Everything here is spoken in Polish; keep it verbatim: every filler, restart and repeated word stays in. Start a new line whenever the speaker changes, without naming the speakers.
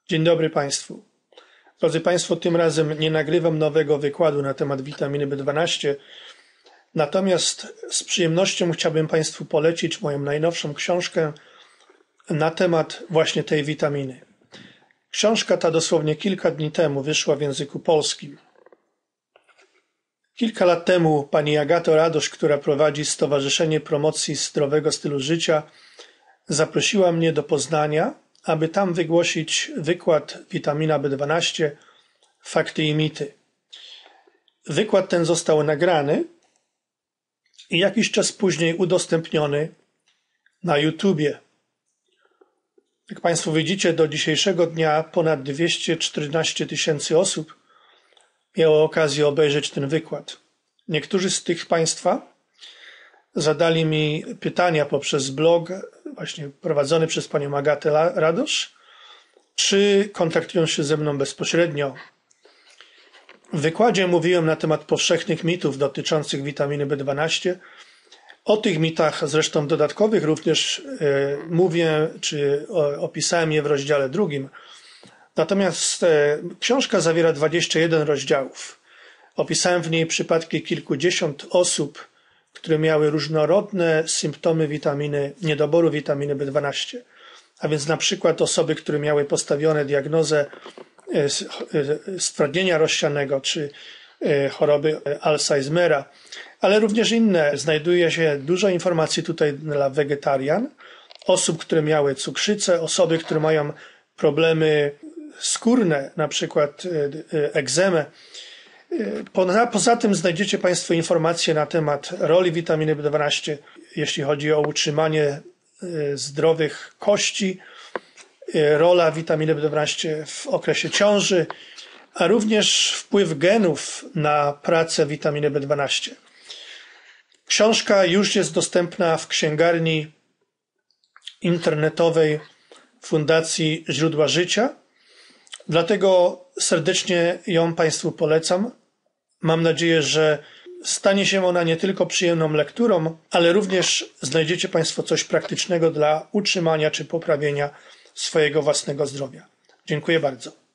Dzień dobry Państwu. Drodzy Państwo, tym razem nie nagrywam nowego wykładu na temat witaminy B dwanaście, natomiast z przyjemnością chciałbym Państwu polecić moją najnowszą książkę na temat właśnie tej witaminy. Książka ta dosłownie kilka dni temu wyszła w języku polskim. Kilka lat temu pani Agata Radosz, która prowadzi Stowarzyszenie Promocji Zdrowego Stylu Życia, zaprosiła mnie do Poznania, aby tam wygłosić wykład Witamina B dwanaście, fakty i mity. Wykład ten został nagrany i jakiś czas później udostępniony na YouTubie. Jak Państwo widzicie, do dzisiejszego dnia ponad dwieście czternaście tysięcy osób miało okazję obejrzeć ten wykład. Niektórzy z tych Państwa zadali mi pytania poprzez blog właśnie prowadzony przez panią Agatę Radosz, czy kontaktują się ze mną bezpośrednio. W wykładzie mówiłem na temat powszechnych mitów dotyczących witaminy B dwanaście. O tych mitach, zresztą dodatkowych, również e, mówię, czy o, opisałem je w rozdziale drugim. Natomiast e, książka zawiera dwadzieścia jeden rozdziałów. Opisałem w niej przypadki kilkudziesiąt osób, które miały różnorodne symptomy witaminy, niedoboru witaminy B dwanaście. A więc na przykład osoby, które miały postawione diagnozę stwardnienia rozsianego czy choroby Alzheimera, ale również inne. Znajduje się dużo informacji tutaj dla wegetarian, osób, które miały cukrzycę, osoby, które mają problemy skórne, na przykład egzemę. Poza tym znajdziecie Państwo informacje na temat roli witaminy B dwanaście, jeśli chodzi o utrzymanie zdrowych kości, rola witaminy B dwanaście w okresie ciąży, a również wpływ genów na pracę witaminy B dwanaście. Książka już jest dostępna w księgarni internetowej Fundacji Źródła Życia, dlatego serdecznie ją Państwu polecam. Mam nadzieję, że stanie się ona nie tylko przyjemną lekturą, ale również znajdziecie Państwo coś praktycznego dla utrzymania czy poprawienia swojego własnego zdrowia. Dziękuję bardzo.